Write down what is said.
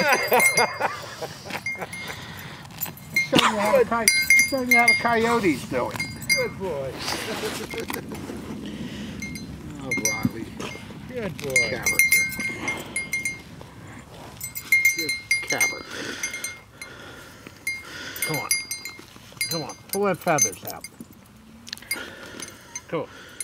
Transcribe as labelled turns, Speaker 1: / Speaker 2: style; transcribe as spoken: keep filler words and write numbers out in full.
Speaker 1: Showing you how the coy showing you how the coyotes do it.
Speaker 2: Good boy.
Speaker 1: Oh, Riley.
Speaker 2: Good boy.
Speaker 1: Character. Just character. Come on. Come on. Pull that feathers out. Come on.